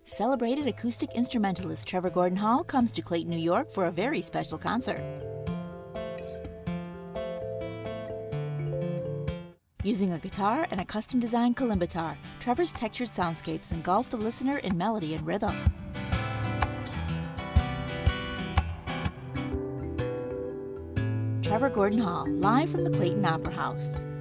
Celebrated acoustic instrumentalist Trevor Gordon Hall comes to Clayton, New York for a very special concert. Using a guitar and a custom-designed Kalimbatar, Trevor's textured soundscapes engulf the listener in melody and rhythm. Trevor Gordon Hall, live from the Clayton Opera House.